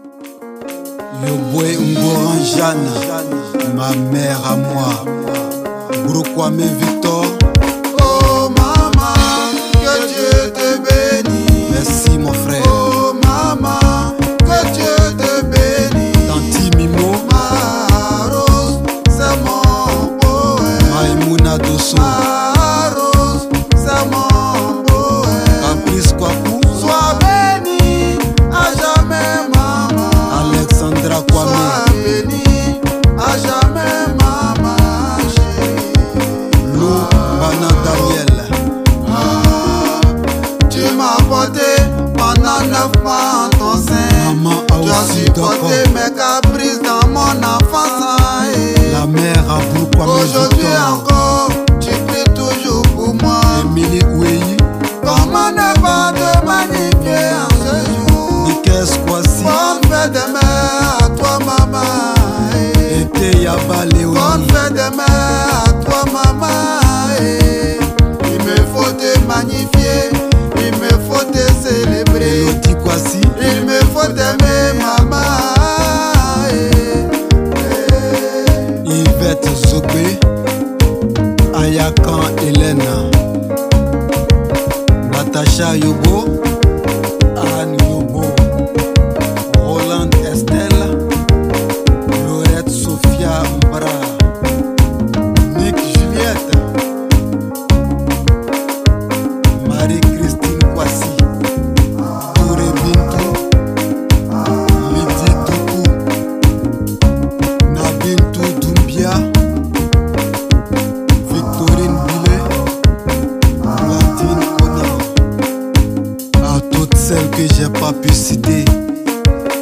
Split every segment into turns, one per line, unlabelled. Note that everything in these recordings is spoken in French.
Yobwe Ngoranjana, ma mère à moi. Brokwame Victor.
Oh maman, que Dieu te bénisse.
Merci mon frère.
Oh maman, que Dieu te bénisse.
Tanti Mimo.
Ma rose, c'est mon poète.
Maïmouna Dosso.
Ma rose, c'est mon poète.
Caprice Kwaku.
Sois béni à jamais maman.
Alexandra Kwame.
Sois béni à jamais maman.
Lou Bana Daniel.
Tu m'as porté pendant 9 mois en ton sein.
Maman a
Tu as
aussi
supporté mes caprices dans mon enfance.
La mère a Brokwame
Aujourd'hui
Victor.
encore, tu pries toujours pour moi.
Emily Ouei.
Comment ne pas te magnifier en ce jour?
Nikes Kwasi.
Bonne fête des mères à toi maman.
Ete Yaba Léonie.
Bonne fête des mères à toi maman. Il me faut te magnifier, il me faut te célébrer.
Elodie Kwasi.
Il me faut t'aimer maman.
Yvette Zobé. Ayakan Hélène. Natacha Yobo. Anne Yobo. Roland Estelle. Laurette Sophia Mbra. Nick Juliette. Marie-Christine Kwasi. Touré Bintou. Lydie Toukou. Nabintou Doumbia. Victorine Billet. Martine Kona. À toutes celles que j'ai pas pu citer,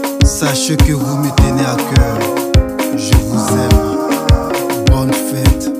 sachez que vous me tenez à cœur. Je vous aime. Bonne fête.